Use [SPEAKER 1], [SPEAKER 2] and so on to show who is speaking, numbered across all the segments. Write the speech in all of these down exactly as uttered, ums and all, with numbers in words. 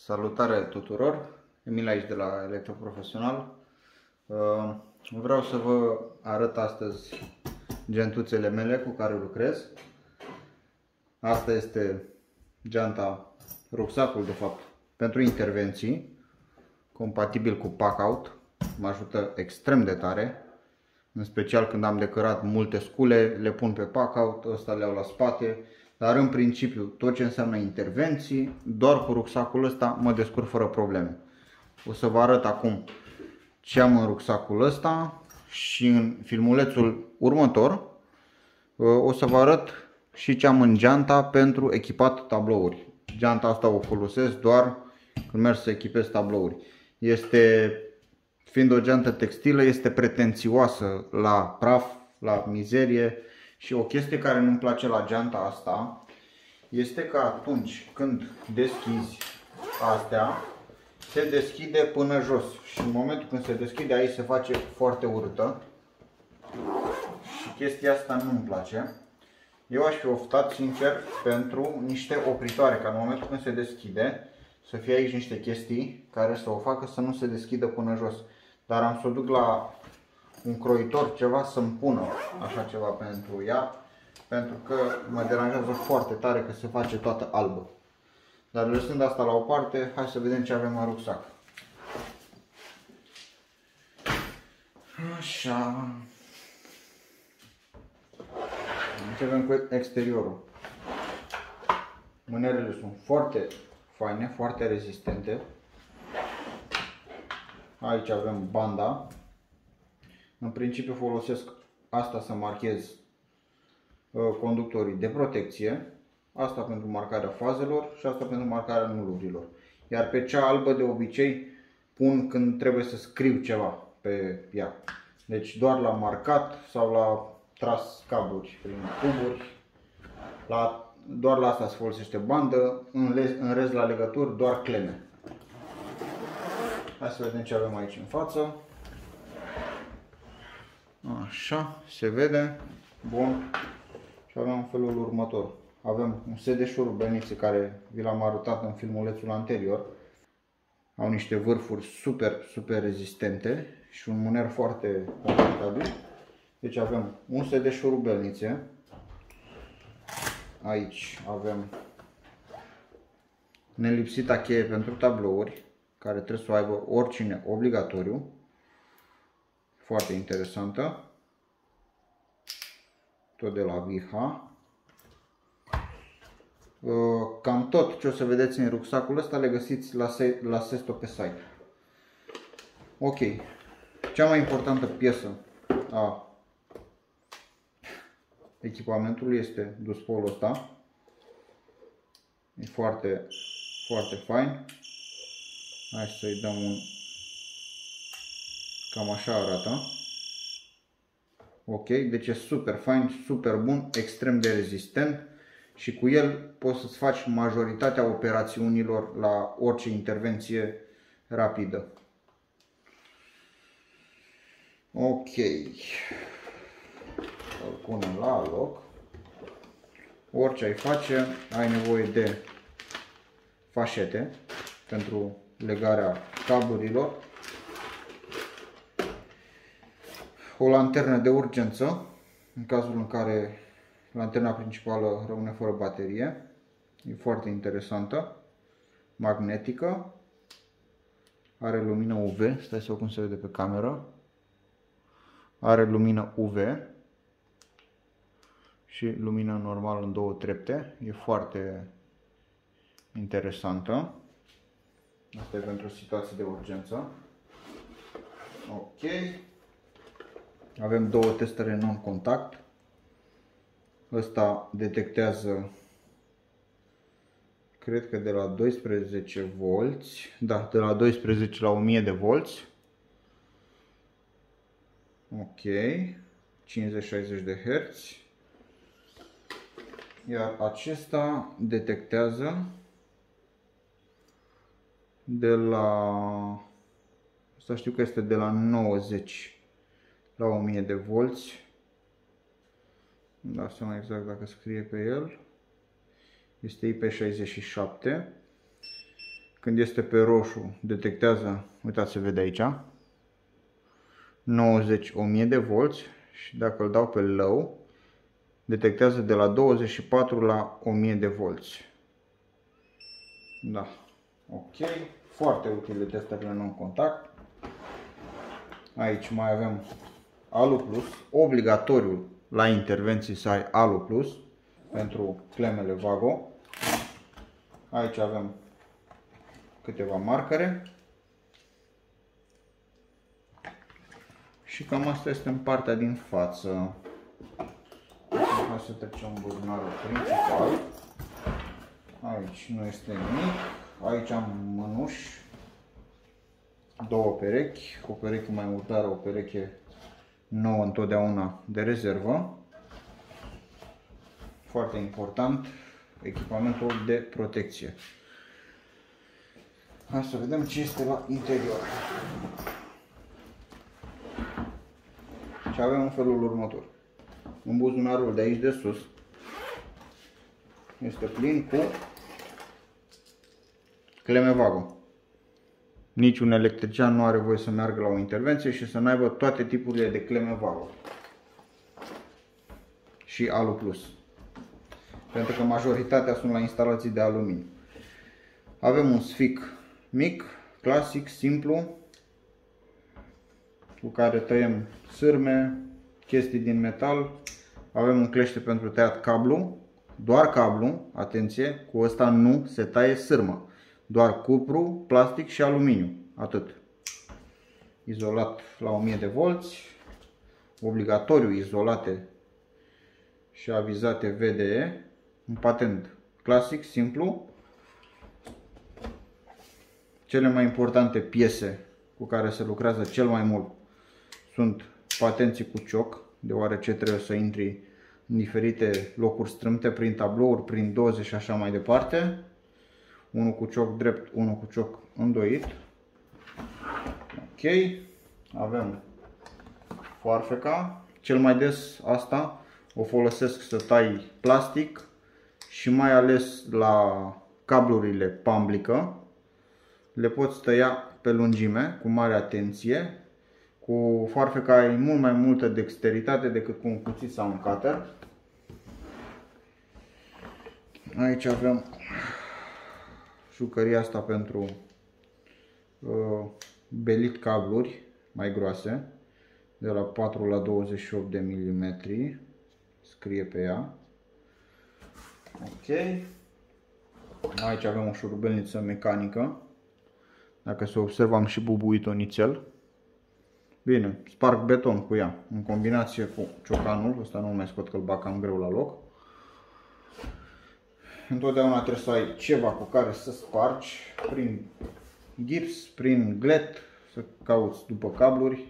[SPEAKER 1] Salutare tuturor, Emil aici de la Electroprofesional. Vreau să vă arăt astăzi gentuțele mele cu care lucrez. Asta este geanta, rucsacul de fapt, pentru intervenții, compatibil cu pack-out. Mă ajută extrem de tare, în special când am de cărat multe scule, le pun pe pack-out, ăsta le iau la spate. Dar în principiu tot ce înseamnă intervenții, doar cu rucsacul ăsta mă descurc fără probleme. O să vă arăt acum ce am în rucsacul ăsta și în filmulețul următor o să vă arăt și ce am în geanta pentru echipat tablouri. Geanta asta o folosesc doar când merg să echipez tablouri. Este, fiind o geantă textilă, este pretențioasă la praf, la mizerie. Și o chestie care nu-mi place la geanta asta este că atunci când deschizi astea, se deschide până jos. Și în momentul când se deschide aici se face foarte urâtă. Și chestia asta nu-mi place. Eu aș fi optat sincer pentru niște opritoare, ca în momentul când se deschide să fie aici niște chestii care să o facă să nu se deschidă până jos. Dar am să o duc la un croitor ceva să-mi pună așa ceva pentru ea, pentru că mă deranjează foarte tare că se face toată albă. Dar lăsând asta la o parte, hai să vedem ce avem în rucsac. Așa. Începem cu exteriorul. Mânerele sunt foarte faine, foarte rezistente. Aici avem banda. În principiu folosesc asta să marchez conductorii de protecție, asta pentru marcarea fazelor și asta pentru marcarea nulurilor. Iar pe cea albă de obicei pun când trebuie să scriu ceva pe ea. Deci doar la marcat sau la tras cabluri prin tuburi, la, doar la asta se folosește bandă, în rest la legături doar cleme. Hai să vedem ce avem aici în față. Așa, se vede. Bun. Și avem în felul următor. Avem un set de șurubelnițe care vi l-am arătat în filmulețul anterior. Au niște vârfuri super, super rezistente și un mâner foarte confortabil. Deci avem un set de șurubelnițe. Aici avem nelipsita cheie pentru tablouri, care trebuie să o aibă oricine obligatoriu. Foarte interesantă. Tot de la Viha. Cam tot ce o să vedeți în rucsacul ăsta le găsiți la, la Sesto pe site. Ok. Cea mai importantă piesă a echipamentului este duspolul ăsta. E foarte, foarte fain. Hai să-i dăm un... Cam așa arată. Ok, deci e super fain, super bun, extrem de rezistent și cu el poți să-ți faci majoritatea operațiunilor la orice intervenție rapidă. Ok, îl punem la loc. Orice ai face, ai nevoie de fașete pentru legarea cablurilor. O lanternă de urgență, în cazul în care lanterna principală rămâne fără baterie. E foarte interesantă. Magnetică. Are lumină U V. Stai să o cum se vede pe cameră. Are lumină U V. Și lumină normală în două trepte. E foarte interesantă. Asta e pentru situații de urgență. Ok. Avem două testere non-contact. Ăsta detectează, cred că de la doisprezece volți. Da, de la doisprezece la o mie de volți. Ok. cincizeci șaizeci de herți. Iar acesta detectează de la... Asta știu că este de la nouăzeci la o mie de volți. Nu dau seama exact dacă scrie pe el. Este I P șaizeci și șapte. când este pe roșu, detectează, uitați, se vede aici, nouăzeci o mie de volți și dacă îl dau pe low, detectează de la douăzeci și patru la o mie de volți. Da. Ok. Foarte utile testele non-contact. Aici mai avem Alu Plus. Obligatoriu la intervenții să ai Alu Plus pentru clemele Vago. Aici avem câteva marcare. Și cam asta este în partea din față. Hai să trecem buzunarul principal. Aici nu este nimic. Aici am mânuși, două perechi, o pereche mai murdară, o pereche nouă întotdeauna de rezervă. Foarte important, echipamentul de protecție. Hai să vedem ce este la interior. Și avem în felul următor. În buzunarul de aici de sus este plin cu cleme Vago. Niciun electrician nu are voie să meargă la o intervenție și să n-aibă toate tipurile de cleme Vago. Și Alu Plus. Pentru că majoritatea sunt la instalații de aluminiu. Avem un sfic mic, clasic, simplu, cu care tăiem sârme, chestii din metal. Avem un clește pentru tăiat cablu, doar cablu, atenție, cu ăsta nu se taie sârmă. Doar cupru, plastic și aluminiu, atât. Izolat la o mie de volți, obligatoriu izolate și avizate V D E, un patent clasic, simplu. Cele mai importante piese cu care se lucrează cel mai mult sunt patenții cu cioc, deoarece trebuie să intri în diferite locuri strâmte, prin tablouri, prin doze și așa mai departe. Unul cu cioc drept, unul cu cioc îndoit. Ok. Avem foarfeca. Cel mai des asta o folosesc să tai plastic și mai ales la cablurile pamblică. Le poți tăia pe lungime cu mare atenție. Cu foarfeca ai mult mai multă dexteritate decât cu un cuțit sau un cutter. Aici avem jucăria asta pentru uh, belit cabluri mai groase, de la patru la douăzeci și opt de milimetri, scrie pe ea. Ok. Aici avem o șurubelniță mecanică. Dacă se observă, am și bubuit-o nițel. Bine, sparg beton cu ea, în combinație cu ciocanul, ăsta nu mai scot că îl bag cam greu la loc. Întotdeauna trebuie să ai ceva cu care să spargi, prin gips, prin glet, să cauți după cabluri.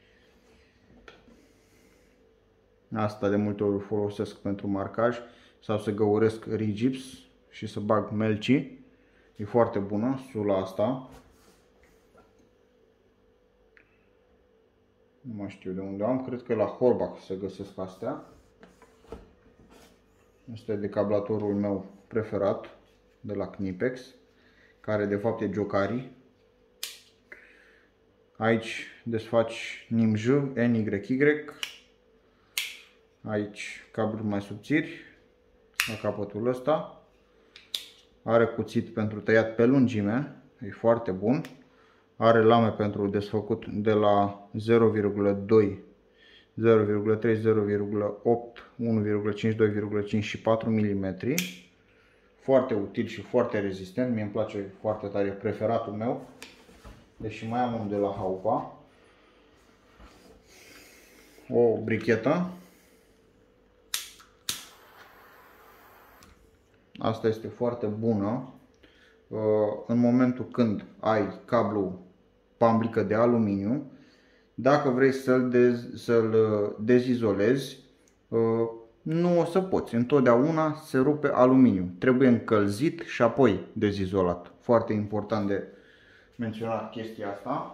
[SPEAKER 1] Asta de multe ori folosesc pentru marcaj sau să găuresc rigips și să bag melci. E foarte bună sula asta. Nu mai știu de unde am, cred că la Horbach se găsesc astea. Este decablatorul meu preferat de la Knipex, care de fapt e Jokari. Aici desfaci N I M J, N Y Y. Aici cabluri mai subțiri la capătul ăsta. Are cuțit pentru tăiat pe lungime, e foarte bun. Are lame pentru desfăcut de la zero virgulă doi, zero virgulă trei, zero virgulă opt, unu virgulă cinci, doi virgulă cinci și patru milimetri. Foarte util și foarte rezistent. Mie îmi place foarte tare, e preferatul meu. Deși mai am unul de la Haupa. O brichetă. Asta este foarte bună. În momentul când ai cablu pamblică de aluminiu, dacă vrei să-l dez, să-l dezizolezi, nu o să poți. Întotdeauna se rupe aluminiu. Trebuie încălzit și apoi dezizolat. Foarte important de menționat chestia asta.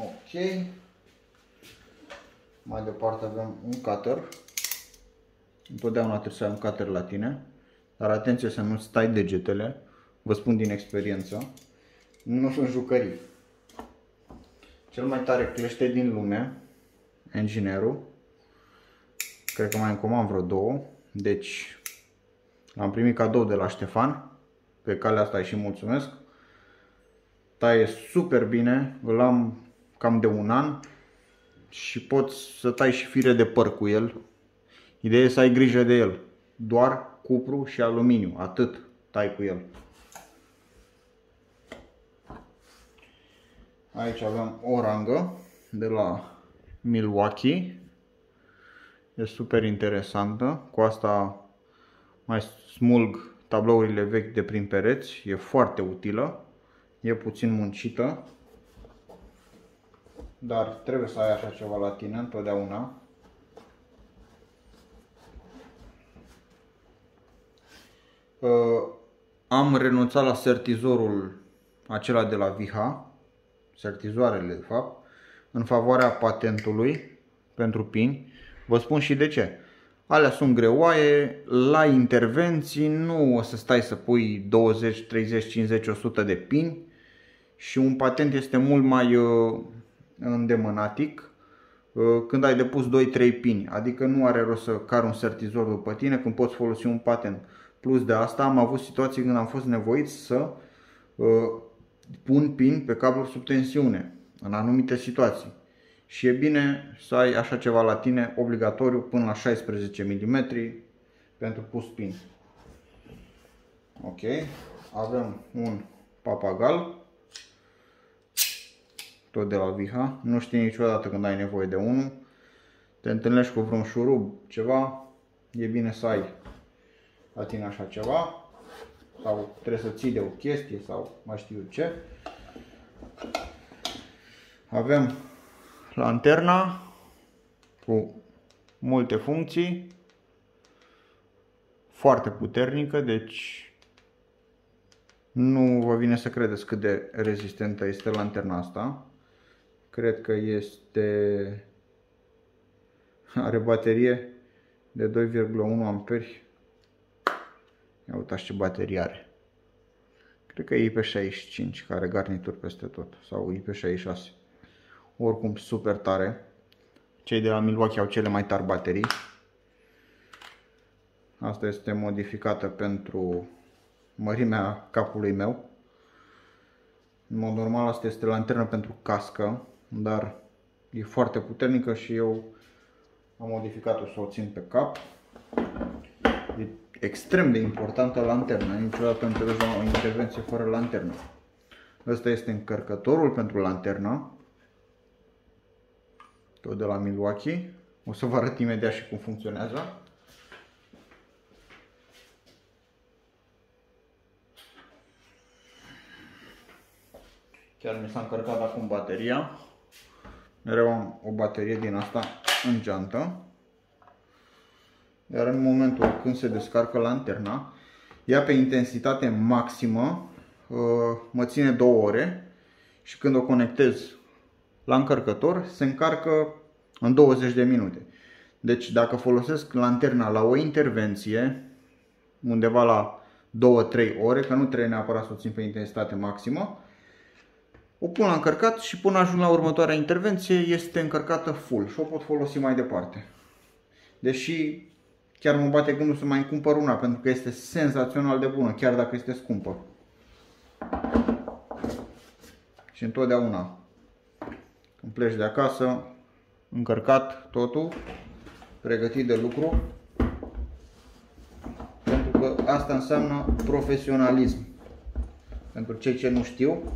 [SPEAKER 1] Ok. Mai departe avem un cutter. Întotdeauna trebuie să ai un cutter la tine, dar atenție să nu stai degetele, vă spun din experiență, nu sunt jucării. Cel mai tare clește din lume, Engineerul, cred că mai încomand vreo două, deci l-am primit cadou de la Ștefan, pe calea asta îi și mulțumesc. Taie super bine, îl am cam de un an și poți să tai și fire de păr cu el. Ideea e să ai grijă de el, doar cupru și aluminiu, atât tai cu el. Aici avem o rangă de la Milwaukee, e super interesantă, cu asta mai smulg tablourile vechi de prin pereți, e foarte utilă, e puțin muncită, dar trebuie să ai așa ceva la tine întotdeauna. Am renunțat la sertizorul acela de la Viha, sertizoarele de fapt, în favoarea patentului pentru pini. Vă spun și de ce. Alea sunt greoaie, la intervenții nu o să stai să pui douăzeci, treizeci, cincizeci, o sută de pini și un patent este mult mai uh, îndemânatic uh, când ai depus doi trei pini, adică nu are rost să cari un sertizor după tine când poți folosi un patent. Plus de asta am avut situații când am fost nevoit să uh, pun pin pe cabluri sub tensiune în anumite situații. Și e bine să ai așa ceva la tine, obligatoriu, până la șaisprezece milimetri pentru pus pin. Ok, avem un papagal, tot de la Viha. Nu știi niciodată când ai nevoie de unul. Te întâlnești cu vreun șurub, ceva, e bine să ai la tine așa ceva. Sau trebuie să ții de o chestie sau mai știu ce. Avem lanterna cu multe funcții, foarte puternică, deci nu vă vine să credeți cât de rezistentă este lanterna asta. Cred că este, are baterie de doi virgulă unu amperi. Ia uitați ce baterie are. Cred că e I P șaizeci și cinci, care are garnituri peste tot, sau I P șaizeci și șase. Oricum super tare. Cei de la Milwaukee au cele mai tari baterii. Asta este modificată pentru mărimea capului meu. În mod normal asta este lanternă pentru cască, dar e foarte puternică și eu am modificat-o să o țin pe cap. E extrem de importantă lanterna, niciodată nu trebuie o intervenție fără lanternă. Ăsta este încărcătorul pentru lanternă, tot de la Milwaukee. O să vă arăt imediat și cum funcționează. Chiar mi s-a încărcat acum bateria. Mereu am o baterie din asta în geantă. Iar în momentul când se descarcă lanterna, ea pe intensitate maximă mă ține două ore și când o conectez la încărcător se încarcă în douăzeci de minute. Deci dacă folosesc lanterna la o intervenție, undeva la două trei ore, că nu trebuie neapărat să o țin pe intensitate maximă, o pun la încărcat și până ajung la următoarea intervenție este încărcată full și o pot folosi mai departe. Deși chiar mă bate gândul să mai cumpăr una, pentru că este senzațional de bună, chiar dacă este scumpă. Și întotdeauna când pleci de acasă, încărcat totul, pregătit de lucru, pentru că asta înseamnă profesionalism. Pentru cei ce nu știu,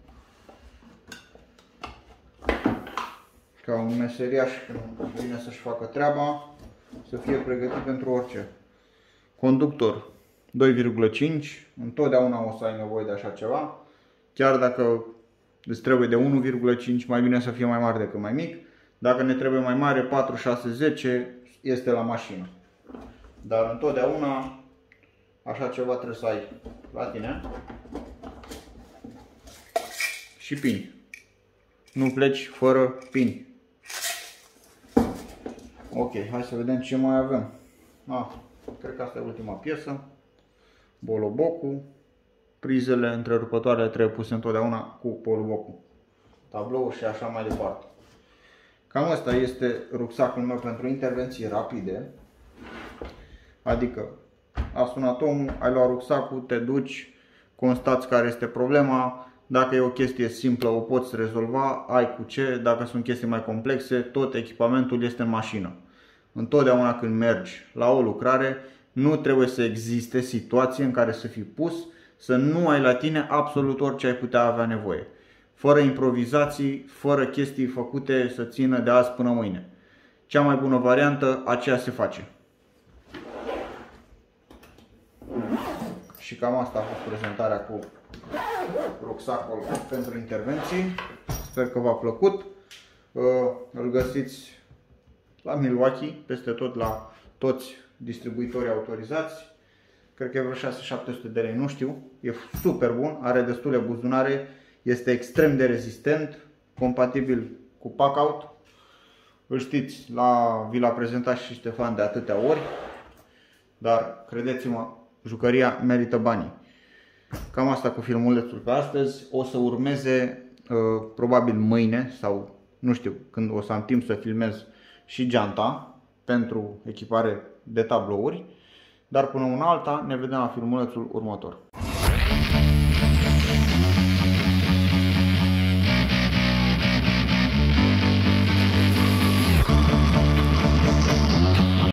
[SPEAKER 1] ca un meseriaș când vine să-și facă treaba, să fie pregătit pentru orice. Conductor doi virgulă cinci, întotdeauna o să ai nevoie de așa ceva. Chiar dacă îți trebuie de unu virgulă cinci, mai bine să fie mai mare decât mai mic. Dacă ne trebuie mai mare, patru, șase, zece, este la mașină. Dar întotdeauna așa ceva trebuie să ai la tine. Și pini. Nu pleci fără pini. Ok, hai să vedem ce mai avem. Ah, cred că asta e ultima piesă. Bolobocul. Prizele întrerupătoare trebuie puse întotdeauna cu bolobocul. Tablou și așa mai departe. Cam asta este rucsacul meu pentru intervenții rapide. Adică a sunat omul, ai luat rucsacul, te duci, constați care este problema. Dacă e o chestie simplă, o poți rezolva, ai cu ce. Dacă sunt chestii mai complexe, tot echipamentul este în mașină. Întotdeauna când mergi la o lucrare, nu trebuie să existe situație în care să fii pus, să nu ai la tine absolut orice ai putea avea nevoie. Fără improvizații, fără chestii făcute să țină de azi până mâine. Cea mai bună variantă, aceea se face. Și cam asta a fost prezentarea cu rucsacul pentru intervenții. Sper că v-a plăcut. Îl găsiți la Milwaukee, peste tot, la toți distribuitorii autorizați. Cred că e vreo șase șapte sute de lei, nu știu. E super bun, are destule buzunare, este extrem de rezistent, compatibil cu Packout. Îl știți, la, vi l-a prezentat și Ștefan de atâtea ori, dar credeți-mă, jucăria merită banii. Cam asta cu filmulețul pe astăzi. O să urmeze uh, probabil mâine sau nu știu când o să am timp să filmez și geanta pentru echipare de tablouri. Dar până una alta ne vedem la filmulețul următor.